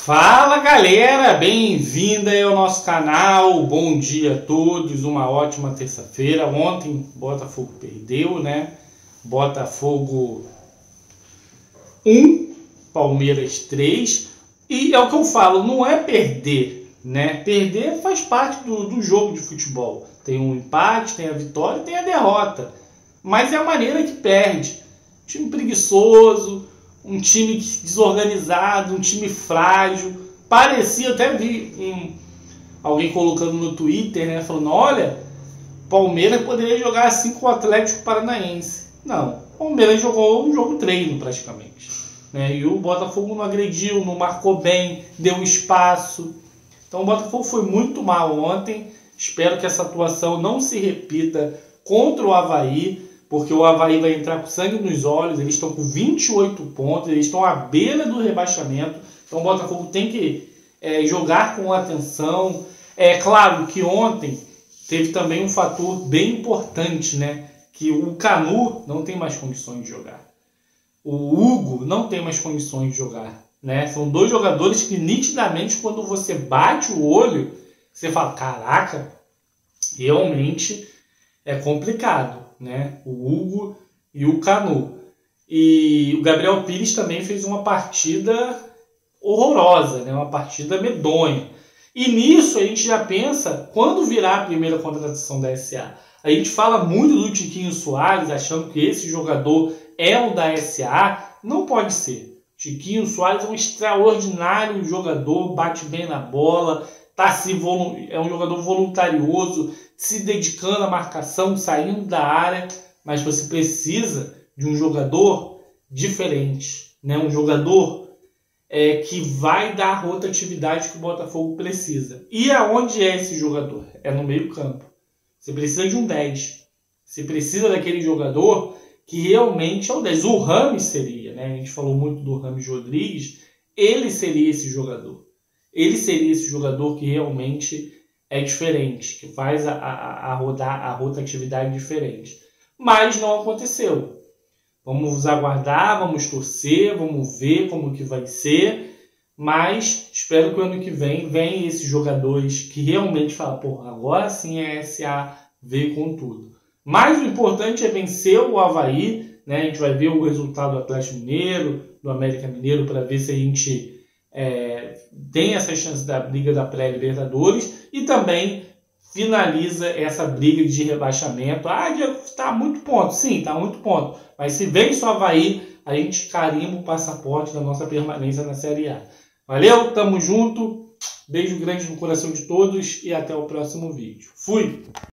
Fala galera, bem-vinda aí ao nosso canal, bom dia a todos, uma ótima terça-feira. Ontem Botafogo perdeu, né? Botafogo 1, Palmeiras 3, e é o que eu falo, não é perder, né? Perder faz parte do jogo de futebol, tem um empate, tem a vitória e tem a derrota, mas é a maneira que perde. Time preguiçoso, um time desorganizado, um time frágil. Parecia, até vi alguém colocando no Twitter, né, falando, olha, Palmeiras poderia jogar assim com o Atlético Paranaense. Não, o Palmeiras jogou um jogo treino praticamente, né, e o Botafogo não agrediu, não marcou bem, deu espaço. Então o Botafogo foi muito mal ontem. Espero que essa atuação não se repita contra o Avaí, porque o Avaí vai entrar com sangue nos olhos. Eles estão com 28 pontos, eles estão à beira do rebaixamento. Então o Botafogo tem que jogar com atenção. É claro que ontem teve também um fator bem importante, né? Que o Canu não tem mais condições de jogar. O Hugo não tem mais condições de jogar, né? São dois jogadores que nitidamente, quando você bate o olho, você fala, caraca, realmente é complicado, né? O Hugo e o Canu. E o Gabriel Pires também fez uma partida horrorosa, né? Uma partida medonha. E nisso a gente já pensa, quando virar a primeira contratação da SA? A gente fala muito do Tiquinho Soares, achando que esse jogador é o da SA. Não pode ser. Tiquinho Soares é um extraordinário jogador, bate bem na bola, é um jogador voluntarioso, se dedicando à marcação, saindo da área, mas você precisa de um jogador diferente, né? Um jogador que vai dar a rotatividade que o Botafogo precisa. E aonde é esse jogador? É no meio campo. Você precisa de um 10. Você precisa daquele jogador que realmente é o 10. O Rames seria, né? A gente falou muito do Rames Rodrigues. Ele seria esse jogador. Ele seria esse jogador que realmente é diferente, que faz a rotatividade diferente. Mas não aconteceu. Vamos aguardar, vamos torcer, vamos ver como que vai ser. Mas espero que o ano que vem venham esses jogadores que realmente falam, pô, agora sim a SA veio com tudo. Mas o importante é vencer o Avaí, né? A gente vai ver o resultado do Atlético Mineiro, do América Mineiro, para ver se a gente tem essa chance da briga da pré-Libertadores e também finaliza essa briga de rebaixamento. Ah, Diego, está muito ponto. Sim, está muito ponto. Mas se vence o Avaí, a gente carimba o passaporte da nossa permanência na Série A. Valeu, tamo junto. Beijo grande no coração de todos e até o próximo vídeo. Fui!